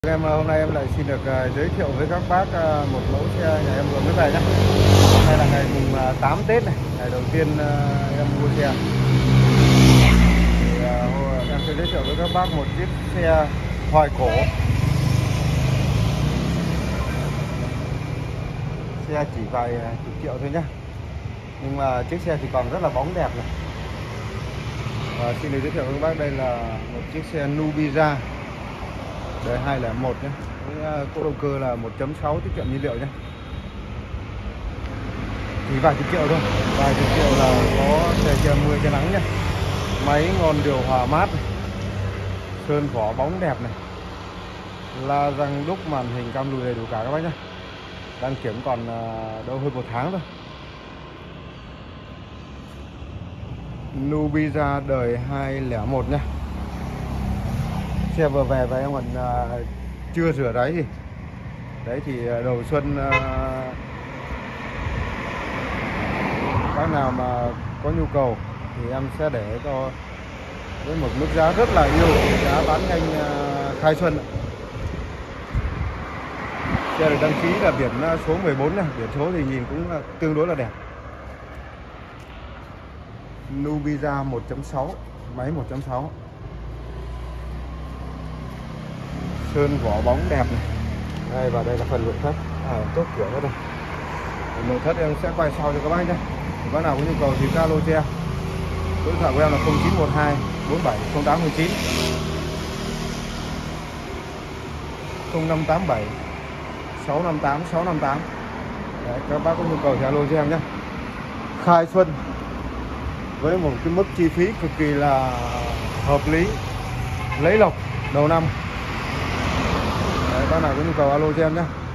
Em hôm nay em lại xin được giới thiệu với các bác một mẫu xe nhà em vừa mới về nhé. Hôm nay là ngày mùng 8 Tết này, ngày đầu tiên em mua xe. Thì, em sẽ giới thiệu với các bác một chiếc xe hoài cổ. Xe chỉ vài chục triệu thôi nhé, nhưng mà chiếc xe thì còn rất là bóng đẹp này. Và xin được giới thiệu với các bác, đây là một chiếc xe Nubia đời 201 nhé, với cỗ động cơ là 1.6 tiết kiệm nhiên liệu nhé. Chỉ vài chục triệu thôi, vài chục triệu là có xe che mưa che nắng nhé. Máy ngon, điều hòa mát này, sơn vỏ bóng đẹp này, la răng đúc, màn hình cam lùi đầy đủ cả các bác nhé. Đăng kiểm còn đâu hơn 1 tháng thôi. Nubia đời 201 nhé. Xe vừa về và em còn chưa rửa ráy gì. Đấy thì đầu xuân bác nào mà có nhu cầu thì em sẽ để cho với một mức giá rất là yêu, giá bán nhanh khai xuân. Xe được đăng ký là biển số 14 này, biển số thì nhìn cũng tương đối là đẹp. Nubia 1.6, máy 1.6, sơn vỏ bóng đẹp này. Đây, và đây là phần nội thất, tốt kiểu hết rồi. Nội thất em sẽ quay sau cho các bác nhé. Bác nào có nhu cầu thì alo cho em. Số điện thoại của em là 0912 470819, 0587 658 658. Đấy, các bác có nhu cầu thì alo cho em nhé. Khai xuân với một cái mức chi phí cực kỳ là hợp lý, lấy lộc đầu năm. Đấy, bác nào có nhu cầu alo cho em nhé.